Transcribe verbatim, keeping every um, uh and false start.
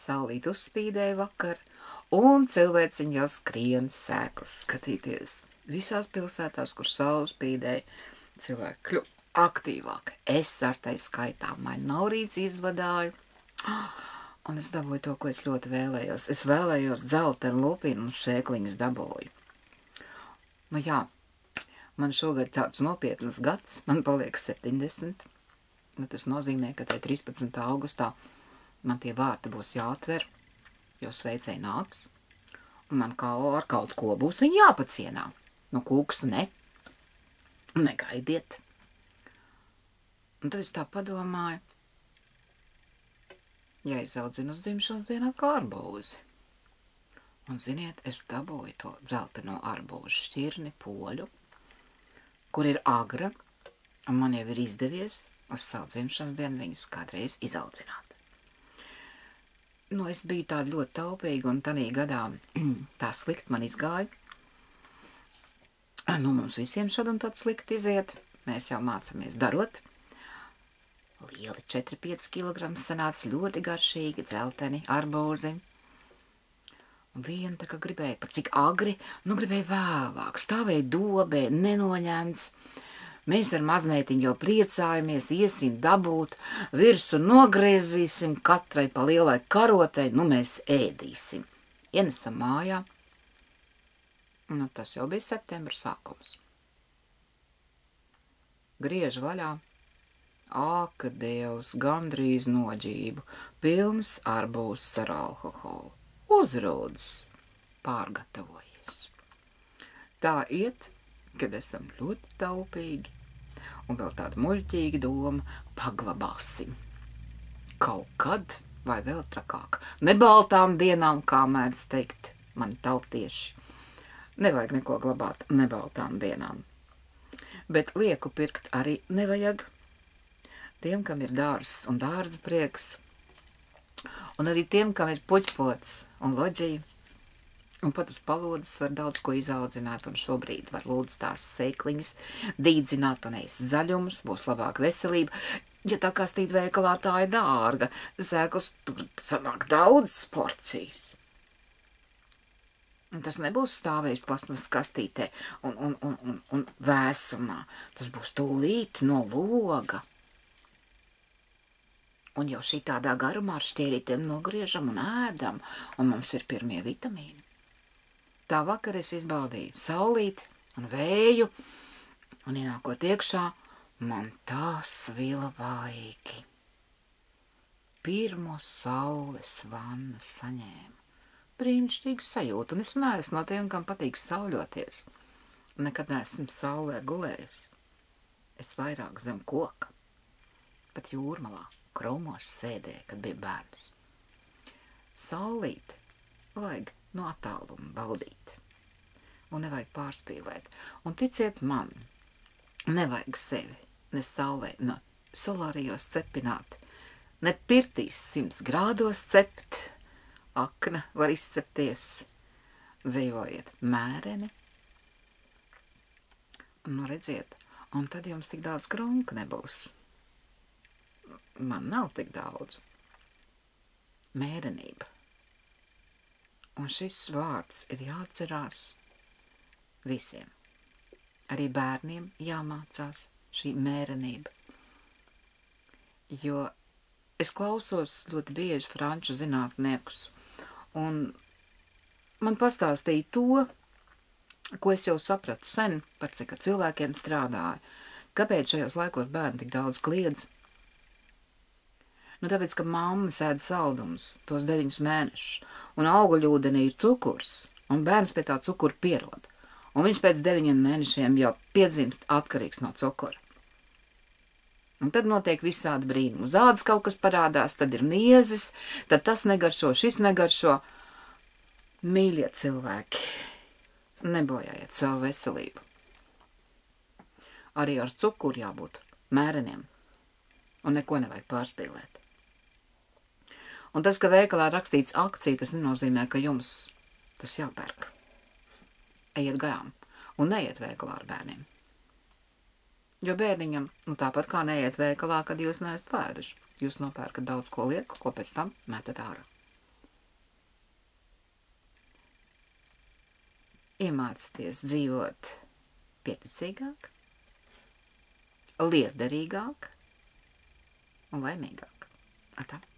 Saulīt uzspīdēja vakar, un cilvēciņi jau skrien sēklas skatīties. Visās pilsētās, kur saule spīdēja, cilvēki kļuva aktīvāki. Es ar tai skaitā mani nav rīts izvadāju, un es dabūju to, ko es ļoti vēlējos. Es vēlējos dzeltenu lupinu un sēkliņas dabūju. Nu jā, man šogad tāds nopietnas gads, man paliek septiņdesmit. Nu, tas nozīmē, ka tai trīspadsmitā augustā man tie vārti būs jāatver, jo sveicēji nāks, un man kā ar kaut ko būs viņi jāpacienā. Nu, kūks ne. Negaidiet. Un tad es tā padomāju, ja izaudzinu uz dzimšanas dienā kā arbūzi. Un, ziniet, es dabūju to dzelteno arbūžu šķirni poļu, kur ir agra, un man jau ir izdevies uz savu dzimšanas dienu viņus kādreiz izaudzināt. Nu, es biju tāda ļoti taupīga, un tanī gadā tā slikt man izgāja. Nu, mums visiem šad un tad slikt iziet. Mēs jau mācamies darot. Lieli četri pieci kilogrami sanāca ļoti garšīgi, dzelteni, arbūzi. Un viena tā kā gribēja, par cik agri, nu gribēja vēlāk, stāvēja dobē, nenoņemts. Mēs ar mazmeitiņu jau priecājamies, iesim dabūt, virsu nogriezīsim, katrai pa lielai karotei, nu mēs ēdīsim. Ienesam mājā. Nu, tas jau bija septembra sākums. Griež vaļā. Aka Dievs, gandrīz noģību, pilns arbūs ar alkoholu. Uzrūdas, pārgatavojies. Tā iet, kad esam ļoti taupīgi, un vēl tāda muļķīga doma, paglabāsim. Kaut kad, vai vēl trakāk, nebaltām dienām, kā mēdz teikt mani tautieši. Nevajag neko glabāt nebaltām dienām. Bet lieku pirkt arī nevajag tiem, kam ir dārzs un dārza prieks, un arī tiem, kam ir puķpots un loģija. Un pat uz palodas var daudz ko izaudzināt, un šobrīd var lūdzu tās sēkliņas dīdzināt un ēst zaļumus, būs labāka veselība. Ja tā kastīt veikalā tā ir dārga, sēklas tur sanāk daudz porcijas. Un tas nebūs stāvējis plasmas kastītē un, un, un, un, un vēsumā. Tas būs tūlīt no loga. Un jau šī tādā garumā ar šķērītiem nogriežam un ēdam, un mums ir pirmie vitamīni. Tā vakar es izbaudīju saulīti un vēju, un ienākot iekšā, man tā svila vājīgi. Pirmo saules vannu saņēmu. Brīnišķīgu sajūtu, un es neesmu no tiem, kam patīk sauļoties. Nekad neesmu saulē gulējusi. Es vairāk zem koka, pat jūrmalā, krūmos sēdēju, kad bija bērns. Saulīti vajag no attāluma baudīt, un nevajag pārspīlēt. Un ticiet man, nevajag sevi ne saulē, no solārijos cepināt, ne pirtīs simts grādos cept, akna var izcepties, dzīvojiet mēreni, un nu redziet, un tad jums tik daudz grunka nebūs. Man nav tik daudz. Mērenība. Un šis vārds ir jāatcerās visiem. Arī bērniem jāmācās šī mērenība. Jo es klausos ļoti bieži franču zinātniekus, un man pastāstīja to, ko es jau sapratu sen, par cik cilvēkiem strādāju. Kāpēc šajos laikos bērni tik daudz kliedz? Nu, tāpēc, ka mamma sēd saldumus tos deviņus mēnešus, un auguļūdenī ir cukurs, un bērns pie tā cukura pierod. Un viņš pēc deviņiem mēnešiem jau piedzimst atkarīgs no cukura. Un tad notiek visādi brīnumi. Uz ādas kaut kas parādās, tad ir niezes, tad tas negaršo, šis negaršo. Mīļie cilvēki, nebojājiet savu veselību. Arī ar cukuru jābūt mēreniem, un neko nevajag pārspīlēt. Un tas, ka veikalā rakstīts akcija, tas nenozīmē, ka jums tas jāpērk. Ejiet garām un neiet veikalā ar bērniem. Jo bērniņam, nu tāpat kā neiet veikalā, kad jūs neesat pēduši. Jūs nopērkat daudz ko lieku, ko pēc tam metat ārā. iemācieties dzīvot pieticīgāk, lietderīgāk un laimīgāk. Atā.